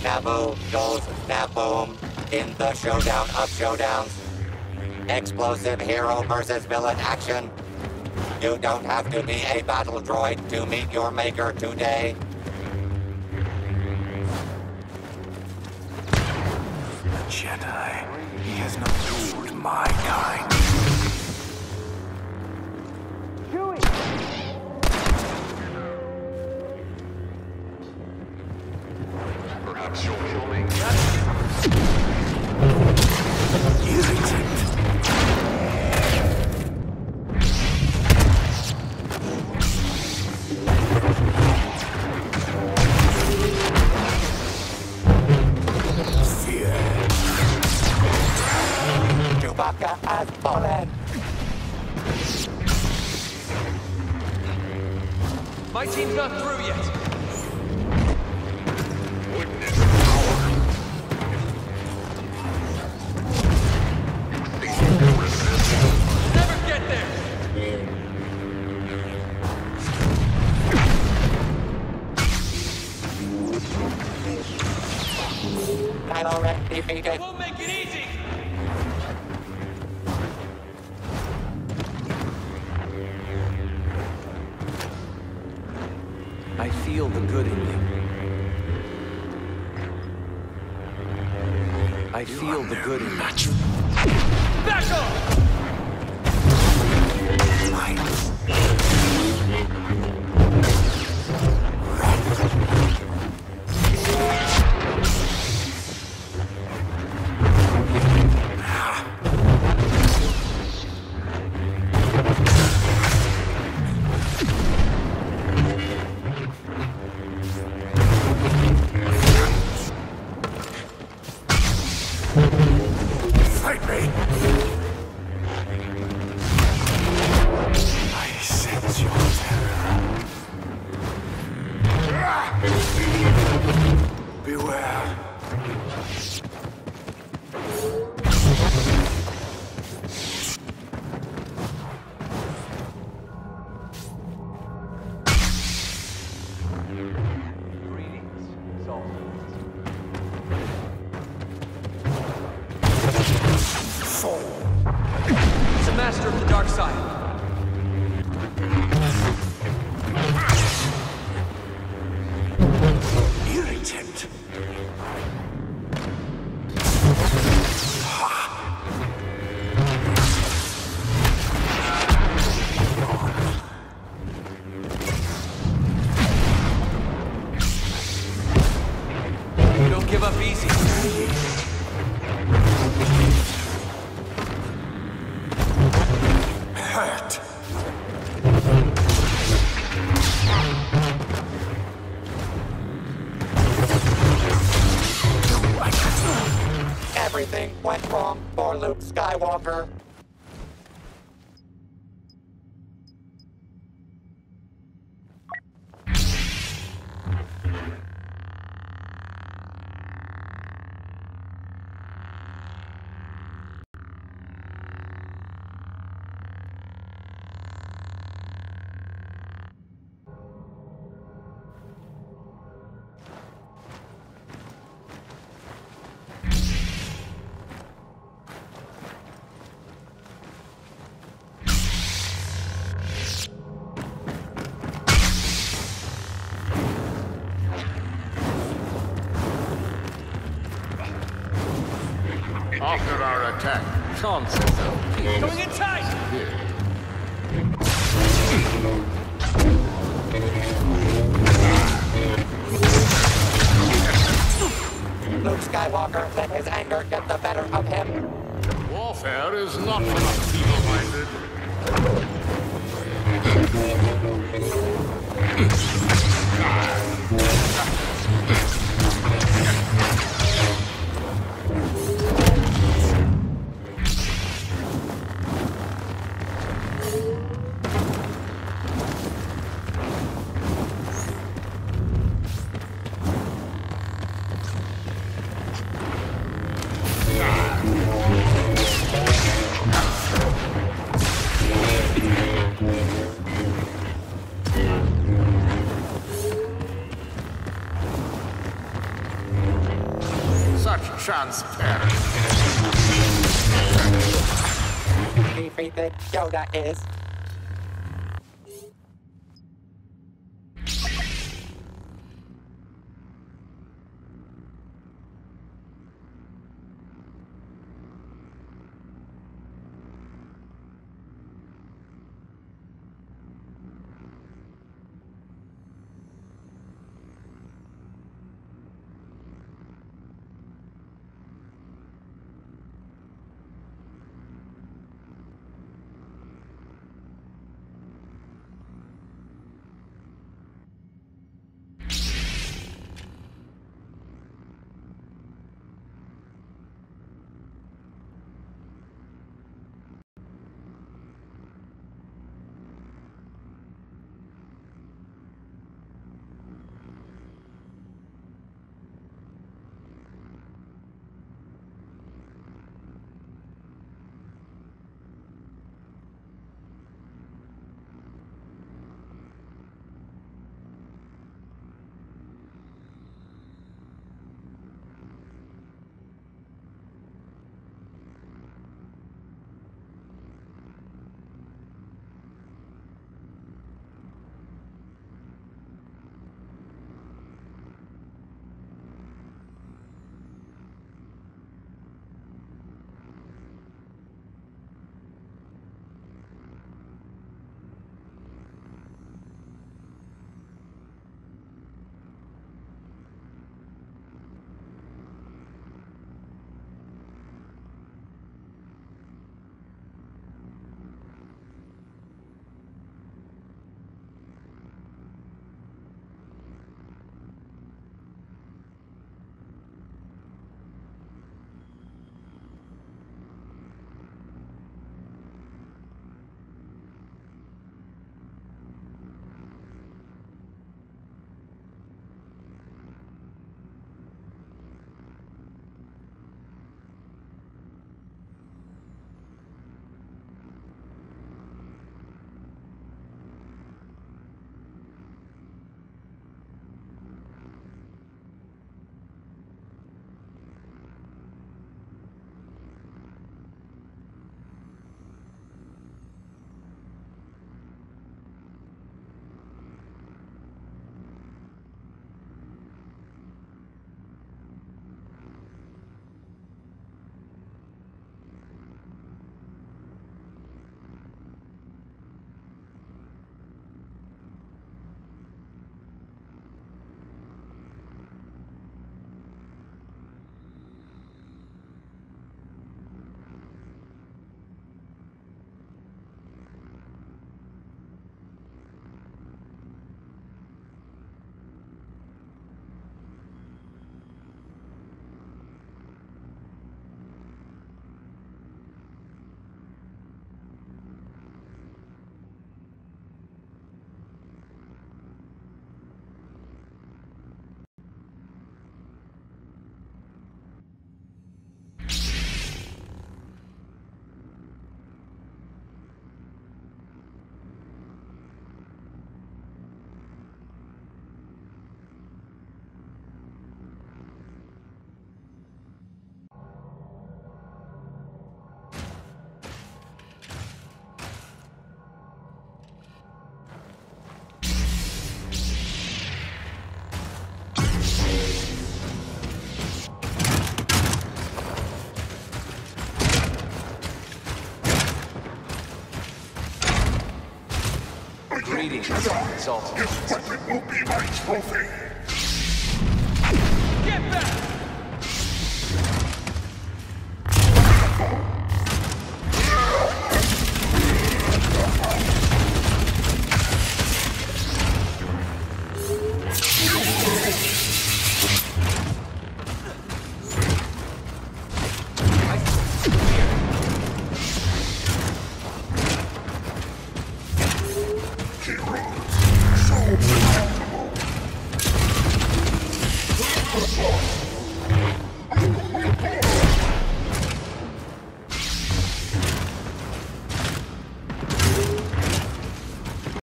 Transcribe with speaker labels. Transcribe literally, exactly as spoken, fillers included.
Speaker 1: Naboo goes Naboom in the showdown of showdowns. Explosive hero versus villain action. You don't have to be a battle droid to meet your maker today.
Speaker 2: Jedi. He has not ruled my kind.
Speaker 3: Chewie!
Speaker 4: Perhaps you'll kill me.
Speaker 2: Irritant.
Speaker 1: Chewbacca has fallen.
Speaker 5: My team's not through yet.
Speaker 4: Witness power. Resist.
Speaker 5: Never get there.
Speaker 1: Kylo Ren defeated.
Speaker 5: Won't make it easy.
Speaker 6: I feel the good in you. I feel the good in you.
Speaker 5: Back off!
Speaker 2: Fight me! I sense your terror. Beware.
Speaker 5: He's a master of the dark side.
Speaker 2: Irritant.
Speaker 5: You don't give up easy.
Speaker 2: Hurt.
Speaker 1: Everything went wrong for Luke Skywalker.
Speaker 4: After our attack,
Speaker 6: Nonsense.
Speaker 5: Going in tight!
Speaker 1: Luke Skywalker let his anger get the better of him.
Speaker 4: warfare is not for the feeble-minded. transparent.
Speaker 1: Defeated Yoda is.
Speaker 6: Greetings, Exalted.
Speaker 2: It will be my trophy.
Speaker 5: Get back!
Speaker 2: So